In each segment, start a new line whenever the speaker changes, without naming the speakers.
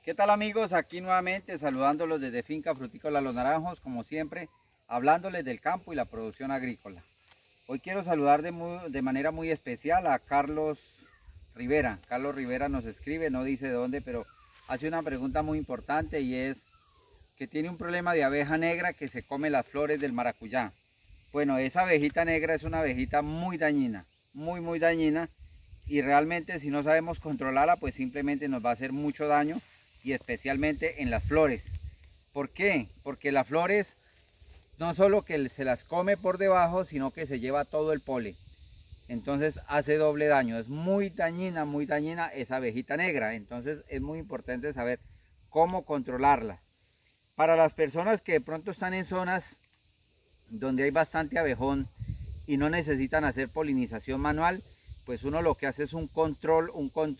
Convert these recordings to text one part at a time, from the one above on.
¿Qué tal amigos? Aquí nuevamente saludándolos desde Finca Frutícola Los Naranjos, como siempre, hablándoles del campo y la producción agrícola. Hoy quiero saludar de manera muy especial a Carlos Rivera. Carlos Rivera nos escribe, no dice de dónde, pero hace una pregunta muy importante y es que tiene un problema de abeja negra que se come las flores del maracuyá. Bueno, esa abejita negra es una abejita muy dañina, muy dañina, y realmente si no sabemos controlarla, pues simplemente nos va a hacer mucho daño, y especialmente en las flores. ¿Por qué? Porque las flores no solo que se las come por debajo, sino que se lleva todo el polen. Entonces hace doble daño. Es muy dañina esa abejita negra. Entonces es muy importante saber cómo controlarla. Para las personas que de pronto están en zonas donde hay bastante abejón y no necesitan hacer polinización manual, pues uno lo que hace es un control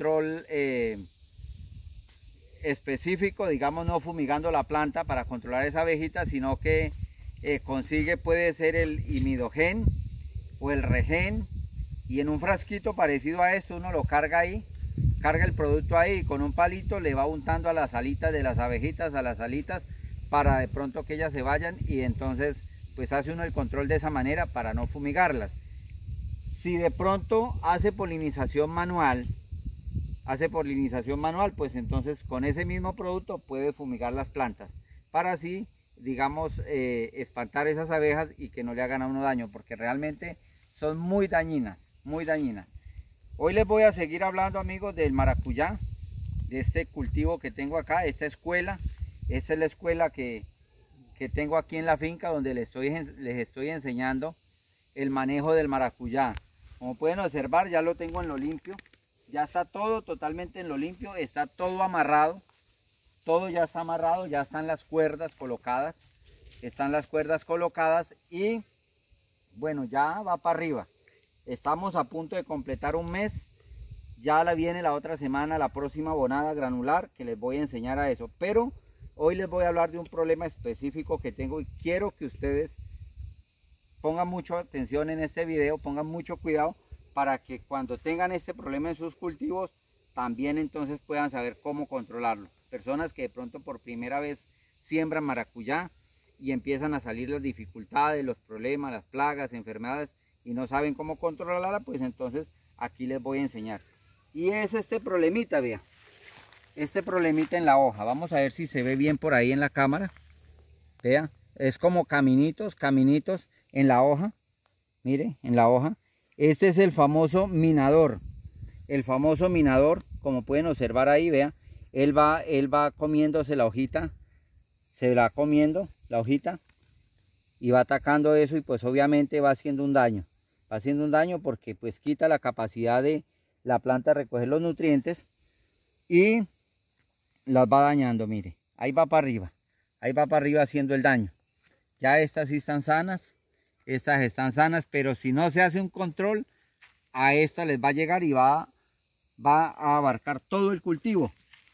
específico, digamos, no fumigando la planta para controlar esa abejita, sino que consigue, puede ser el imidogen o el regen, y en un frasquito parecido a esto uno lo carga ahí, carga el producto ahí y con un palito le va untando a las alitas de las abejitas, a las alitas, para de pronto que ellas se vayan, y entonces pues hace uno el control de esa manera para no fumigarlas. Si de pronto hace polinización manual, pues entonces con ese mismo producto puede fumigar las plantas para así, digamos, espantar esas abejas y que no le hagan a uno daño, porque realmente son muy dañinas. Hoy les voy a seguir hablando, amigos, del maracuyá, de este cultivo que tengo acá, esta escuela. Esta es la escuela que tengo aquí en la finca, donde les estoy enseñando el manejo del maracuyá. Como pueden observar, ya lo tengo en lo limpio. Ya está todo totalmente en lo limpio, está todo amarrado, todo ya está amarrado, ya están las cuerdas colocadas, y bueno, ya va para arriba. Estamos a punto de completar un mes, ya viene la otra semana la próxima abonada granular, que les voy a enseñar a eso, pero hoy les voy a hablar de un problema específico que tengo y quiero que ustedes pongan mucha atención en este video, pongan mucho cuidado, para que cuando tengan este problema en sus cultivos, también entonces puedan saber cómo controlarlo. Personas que de pronto por primera vez siembran maracuyá y empiezan a salir las dificultades, los problemas, las plagas, enfermedades, y no saben cómo controlarla, pues entonces aquí les voy a enseñar. Y es este problemita, vea. Este problemita en la hoja. Vamos a ver si se ve bien por ahí en la cámara. Vea, es como caminitos en la hoja. Mire, en la hoja. Este es el famoso minador. El famoso minador, como pueden observar ahí, vea, él va comiéndose la hojita, se la va comiendo la hojita y va atacando eso, y pues obviamente va haciendo un daño. Va haciendo un daño porque pues quita la capacidad de la planta de recoger los nutrientes y las va dañando. Mire, ahí va para arriba haciendo el daño. Ya estas sí están sanas. Estas están sanas, pero si no se hace un control, a esta les va a llegar y va a abarcar todo el cultivo.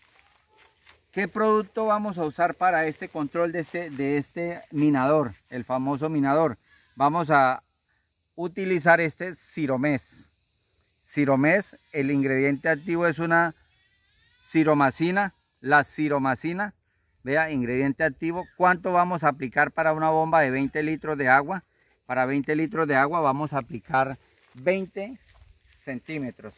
¿Qué producto vamos a usar para este control de este minador, el famoso minador? Vamos a utilizar este Siromés. Siromés, el ingrediente activo es una siromacina, la siromacina. Vea, ingrediente activo. ¿Cuánto vamos a aplicar para una bomba de 20 litros de agua? Para 20 litros de agua vamos a aplicar 20 centímetros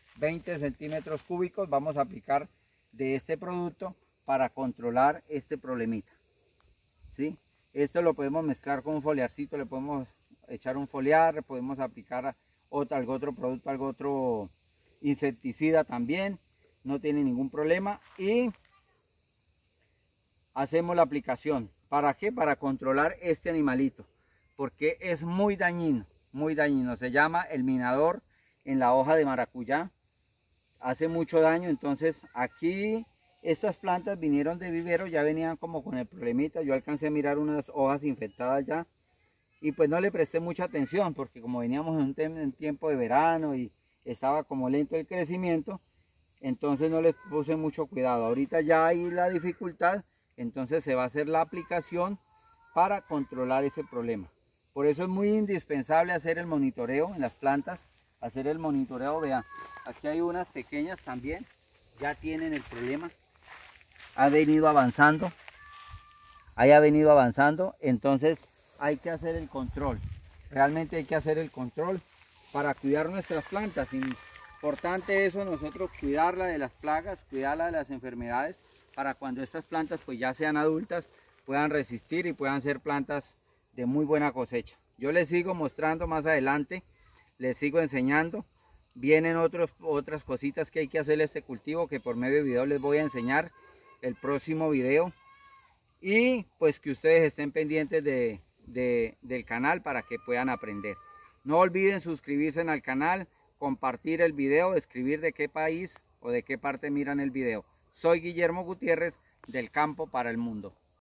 cúbicos. Vamos a aplicar de este producto para controlar este problemita, ¿sí? Esto lo podemos mezclar con un foliarcito, le podemos echar un foliar, podemos aplicar algún otro producto, algún otro insecticida también, no tiene ningún problema. Y hacemos la aplicación. ¿Para qué? Para controlar este animalito, porque es muy dañino. Se llama el minador en la hoja de maracuyá. Hace mucho daño. Entonces aquí estas plantas vinieron de vivero, ya venían como con el problemita. Yo alcancé a mirar unas hojas infectadas ya, y pues no le presté mucha atención, porque como veníamos en un tiempo de verano y estaba como lento el crecimiento, entonces no les puse mucho cuidado. Ahorita ya hay la dificultad, entonces se va a hacer la aplicación para controlar ese problema. Por eso es muy indispensable hacer el monitoreo en las plantas, vean, aquí hay unas pequeñas también, ya tienen el problema. ha venido avanzando. Ahí ha venido avanzando, entonces hay que hacer el control. Realmente hay que hacer el control para cuidar nuestras plantas. Importante eso, nosotros cuidarla de las plagas, cuidarla de las enfermedades, para cuando estas plantas pues ya sean adultas, puedan resistir y puedan ser plantas de muy buena cosecha. Yo les sigo mostrando más adelante, les sigo enseñando. Vienen otras cositas que hay que hacer a este cultivo, que por medio de video les voy a enseñar el próximo video. Y pues que ustedes estén pendientes del canal para que puedan aprender. No olviden suscribirse al canal, compartir el video, escribir de qué país o de qué parte miran el video. Soy Guillermo Gutiérrez, del campo para el mundo.